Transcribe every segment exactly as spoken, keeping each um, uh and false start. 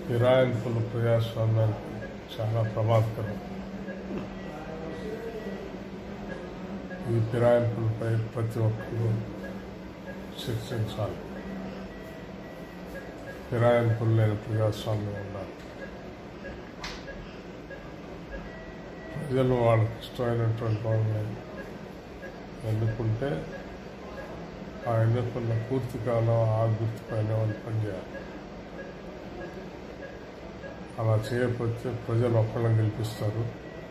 ఫిరాయింపులు ప్రజాస్వామ్యానికి చాలా ప్రమాదకరం. ఈ ఫిరాయింపులపై ప్రతి ఒక్కరూ శిక్షించాలి. ఫిరాయింపులు లేని ప్రజాస్వామ్యం ఉండాలి. ప్రజలు వాళ్ళకి ఇష్టమైనటువంటి వాళ్ళని ఎన్నుకుంటే ఆ ఎన్నుకున్న పూర్తి కాలం ఆ గుర్తుపైన వాళ్ళు పనిచేయాలి. అలా చేయకపోతే ప్రజలు ఒక్కళ్ళని గెలిపిస్తారు.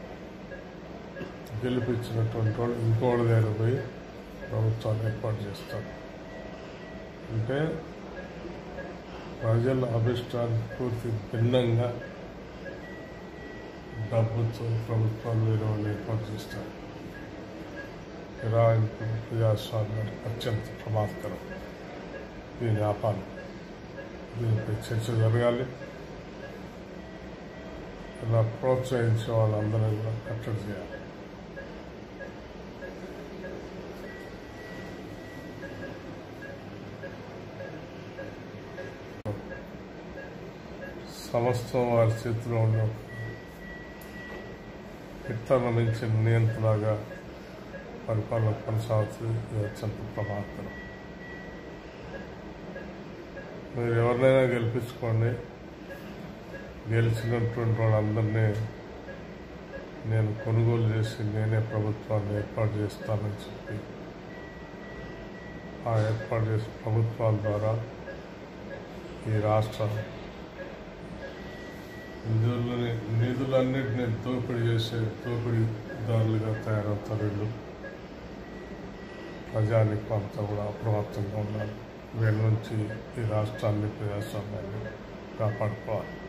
గెలిపించినటువంటి వాళ్ళు ఇంకోళ్ళ దగ్గర పోయి ప్రభుత్వాన్ని ఏర్పాటు చేస్తారు. అంటే ప్రజల అభిష్టానికి పూర్తి భిన్నంగా డబ్బుతో ప్రభుత్వాలు వేరే వాళ్ళు ఏర్పాటు చేస్తారు. ఫిరాయింపు ప్రజాస్వామ్యానికి అత్యంత ప్రమాదకరం. దీని ఆపాలి. దీనిపై చర్చ జరగాలి. ఇలా ప్రోత్సహించే వాళ్ళందరూ కూడా కట్టడి చేయాలి. సమస్తం వారి చేతిలో ఉన్న హిట్లర్ను మించిన నియంత్రణగా పరిపాలన కొనసాగుతుంది. ఇది అత్యంత ప్రమాదకరం. మీరు ఎవరినైనా గెలిపించుకోండి. గెలిచినటువంటి వాళ్ళందరినీ నేను కొనుగోలు చేసి నేనే ప్రభుత్వాన్ని ఏర్పాటు చేస్తానని చెప్పి ఆ ఏర్పాటు చేసిన ప్రభుత్వాల ద్వారా ఈ రాష్ట్ర నిధులని నిధులన్నింటినీ దోపిడీ చేసే దోపిడీదారులుగా తయారవుతారు వీళ్ళు. ప్రజానికి అంతా కూడా అప్రమత్తంగా ఉండాలి. వీళ్ళ నుంచి ఈ రాష్ట్రాన్ని ప్రజాస్వామ్యాన్ని కాపాడుకోవాలి.